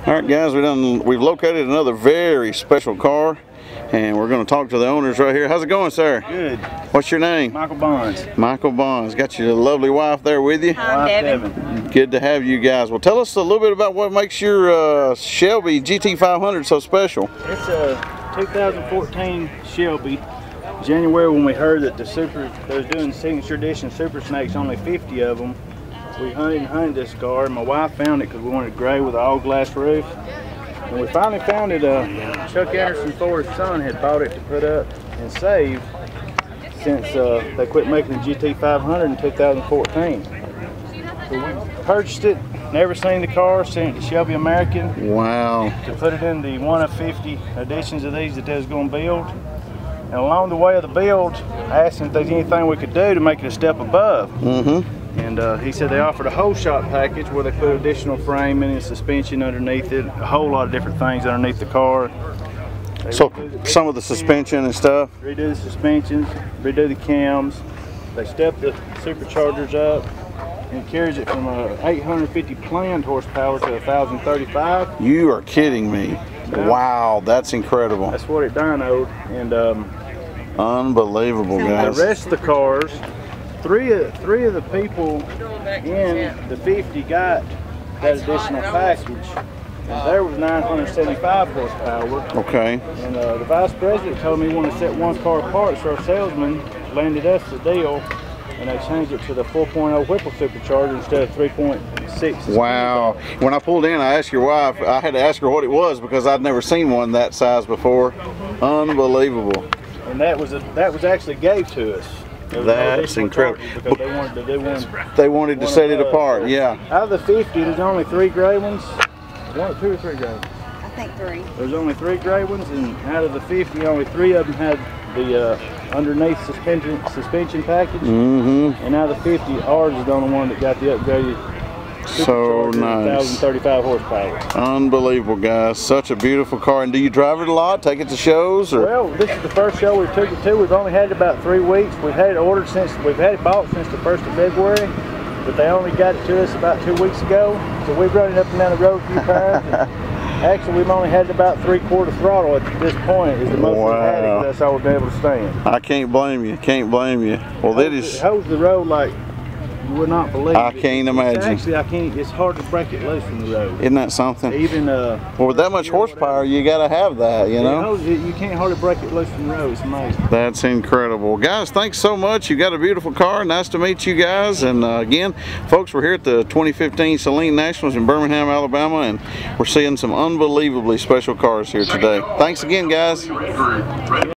All right, guys, we've located another very special car, and we're going to talk to the owners right here. How's it going, sir? Good. What's your name? Michael Bonds. Michael Bonds. Got your lovely wife there with you? Hi, Devin. Good to have you guys. Well, tell us a little bit about what makes your Shelby GT500 so special. It's a 2014 Shelby. January, when we heard that they was doing Signature Edition Super Snakes, only 50 of them. We hunted this car. My wife found it because we wanted gray with an all glass roof. And we finally found it. Chuck Anderson Ford's son had bought it to put up and save since they quit making the GT500 in 2014. So we purchased it, never seen the car, sent it to Shelby American. Wow. To put it in the one of 50 editions of these that they was going to build. And along the way of the build, I asked him if there's anything we could do to make it a step above. And he said they offered a whole shop package where they put additional framing and suspension underneath it, a whole lot of different things underneath the car. So some of the suspension and stuff? Redo the suspensions, redo the cams. They stepped the superchargers up and carries it from 850 planned horsepower to 1,035. You are kidding me. Yeah. Wow, that's incredible. That's what it dynoed. And unbelievable, guys. the rest of the cars, three of the people in the 50 got that additional package, and there was 975 horsepower. Okay. And the vice president told me he wanted to set one car apart, so our salesman landed us the deal, and they changed it to the 4.0 Whipple supercharger instead of 3.6. Wow. When I pulled in, I asked your wife, I had to ask her what it was because I'd never seen one that size before. Unbelievable. And that was actually gave to us. That's incredible. Because they wanted to do one. They wanted to set it apart, yeah. Out of the 50, there's only 3 gray ones. 1, 2 or 3 gray ones? I think 3. There's only 3 gray ones, and out of the 50, only 3 of them had the underneath suspension package. And out of the 50, ours is the only one that got the upgraded. So nice. 1,035 horsepower. Unbelievable, guys. Such a beautiful car. And do you drive it a lot? Take it to shows? Or? Well, this is the first show we took it to. We've only had it about 3 weeks. We've had it ordered we've had it bought since the 1st of February, but they only got it to us about 2 weeks ago. So we've run it up and down the road a few times. Actually, we've only had it about 3/4 throttle at this point. Is the most we've had it. That's all we've been able to stand. I can't blame you. Can't blame you. Well, that is. It holds the road like you would not believe. I can't imagine. Actually, it's hard to break it loose from the road. Isn't that something? Even well, with that much horsepower, you got to have that, you know. You can't hardly break it loose from the road. It's amazing. That's incredible, guys. Thanks so much. You got a beautiful car. Nice to meet you guys. And again, folks, we're here at the 2015 Saline Nationals in Birmingham, Alabama, and we're seeing some unbelievably special cars here today. Thanks again, guys.